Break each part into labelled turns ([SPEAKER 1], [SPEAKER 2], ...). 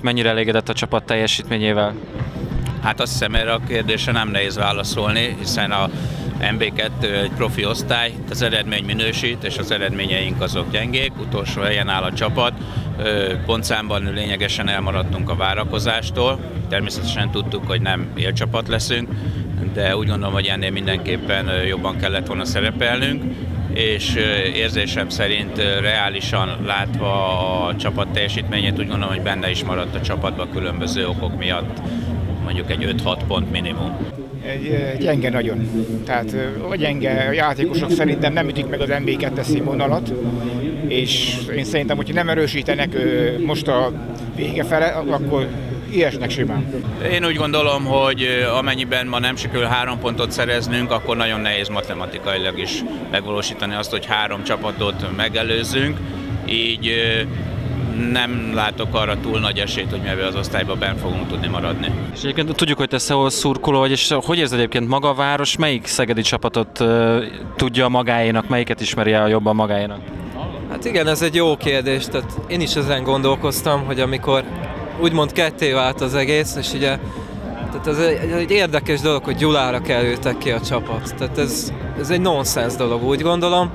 [SPEAKER 1] mennyire elégedett a csapat teljesítményével?
[SPEAKER 2] Hát azt hiszem, erre a kérdésre nem nehéz válaszolni, hiszen a MB2 egy profi osztály, az eredmény minősít, és az eredményeink azok gyengék, utolsó helyen áll a csapat, pontszámban lényegesen elmaradtunk a várakozástól, természetesen tudtuk, hogy nem élcsapat leszünk, de úgy gondolom, hogy ennél mindenképpen jobban kellett volna szerepelnünk, és érzésem szerint reálisan látva a csapat teljesítményét úgy gondolom, hogy benne is maradt a csapatban különböző okok miatt, mondjuk egy 5-6 pont minimum.
[SPEAKER 3] Gyenge nagyon. Tehát a gyenge játékosok szerintem nem ütik meg az MB2-es színvonalat, és én szerintem, hogyha nem erősítenek most a vége fele, akkor ilyesnek simán.
[SPEAKER 2] Én úgy gondolom, hogy amennyiben ma nem sikerül 3 pontot szereznünk, akkor nagyon nehéz matematikailag is megvalósítani azt, hogy 3 csapatot megelőzzünk, így nem látok arra túl nagy esélyt, hogy mi ebbe az osztályban benn fogunk tudni maradni.
[SPEAKER 1] És egyébként tudjuk, hogy te Szeol szurkoló vagy, és hogy érzed egyébként maga a város, melyik szegedi csapatot tudja magáénak, melyiket ismeri el jobban magáénak?
[SPEAKER 4] Hát igen, ez egy jó kérdés, tehát én is ezen gondolkoztam, hogy amikor úgymond ketté vált az egész, és ugye tehát ez egy érdekes dolog, hogy Gyulára kerültek ki a csapat. Tehát ez egy nonsens dolog, úgy gondolom.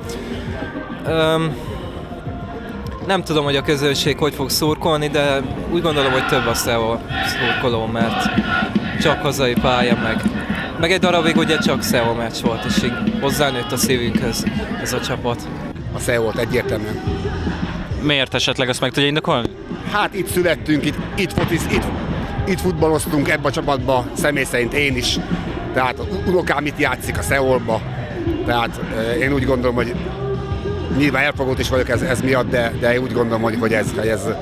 [SPEAKER 4] Nem tudom, hogy a közönség hogy fog szurkolni, de úgy gondolom, hogy több a Szeol szurkoló, mert csak hazai pálya meg egy darabig ugye csak Szeol meccs volt, és így hozzánőtt a szívünkhöz ez a csapat.
[SPEAKER 5] A Szeolt egyértelműen.
[SPEAKER 1] Miért esetleg, azt meg tudja indokolni?
[SPEAKER 5] Hát itt születtünk, itt futballoztunk ebbe a csapatba, személy szerint én is. Tehát unokám itt játszik a Szeolba. Tehát én úgy gondolom, hogy nyilván elfogult is vagyok ez miatt, de én úgy gondolom, hogy ez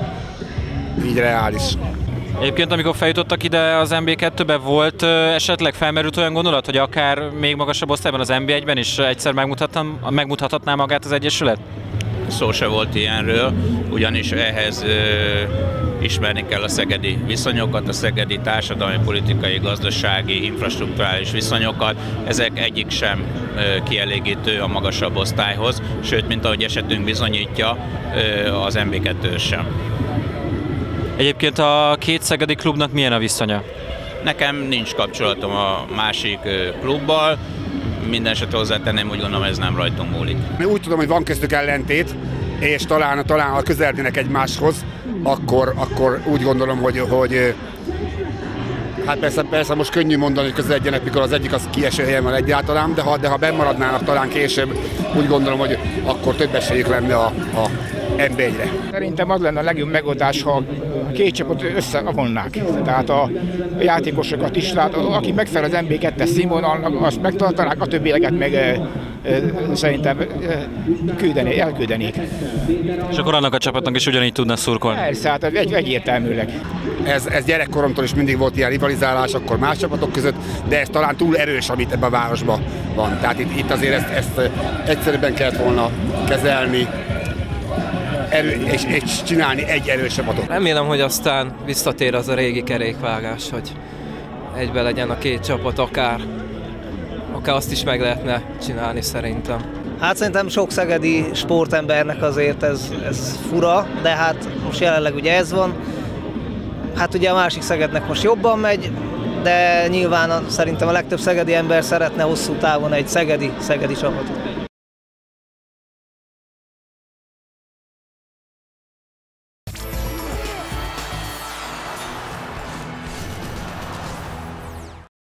[SPEAKER 5] így reális.
[SPEAKER 1] Egyébként amikor feljutottak ide az MB2-be, volt esetleg felmerült olyan gondolat, hogy akár még magasabb osztályban, az MB1-ben is egyszer megmutathatná magát az Egyesület?
[SPEAKER 2] Szó se volt ilyenről, ugyanis ehhez ismerni kell a szegedi viszonyokat, a szegedi társadalmi, politikai, gazdasági, infrastrukturális viszonyokat. Ezek egyik sem kielégítő a magasabb osztályhoz, sőt, mint ahogy esetünk bizonyítja, az MB2 sem.
[SPEAKER 1] Egyébként a két szegedi klubnak milyen a viszonya?
[SPEAKER 2] Nekem nincs kapcsolatom a másik klubbal, minden esetre hozzátenném, úgy gondolom, ez nem rajtunk múlik.
[SPEAKER 5] Úgy tudom, hogy van köztük ellentét, és talán ha közelednének egymáshoz, akkor úgy gondolom, hogy hát persze most könnyű mondani, hogy közeledjenek, mikor az egyik az kieső helyen van egyáltalán, de ha bennmaradnának talán később, úgy gondolom, hogy akkor több esélyük lenne a NB1-re.
[SPEAKER 3] Szerintem az lenne a legjobb megoldás, ha a két csapat összevonnák. Tehát a játékosokat is, tehát aki megfelel az MB2-es színvonalnak, azt megtartanák, a többieket meg szerintem elküldenék.
[SPEAKER 1] És akkor annak a csapatnak is ugyanígy tudna szurkolni?
[SPEAKER 3] Persze, hát egyértelműleg.
[SPEAKER 5] Ez gyerekkoromtól is mindig volt ilyen rivalizálás akkor más csapatok között, de ez talán túl erős, amit ebben a városban van. Tehát itt azért ezt egyszerűbben kellett volna kezelni, és csinálni egy erős csapatot.
[SPEAKER 4] Remélem, hogy aztán visszatér az a régi kerékvágás, hogy egybe legyen a két csapat, akár azt is meg lehetne csinálni szerintem.
[SPEAKER 6] Hát szerintem sok szegedi sportembernek azért ez fura, de hát most jelenleg ugye ez van. Hát ugye a másik Szegednek most jobban megy, de nyilván szerintem a legtöbb szegedi ember szeretne hosszú távon egy szegedi csapatot.